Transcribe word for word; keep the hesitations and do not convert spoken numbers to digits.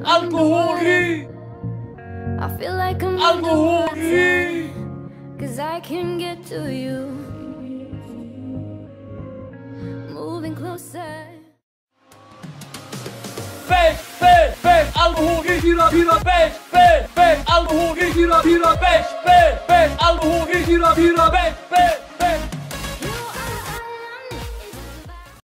alkoholi, I feel like I'm alkoholi. cause I can get to you. Moving closer. Fake, fake, fake, alkoholi, bira, bira, fake, fake, fake, alkoholi, bira, bira.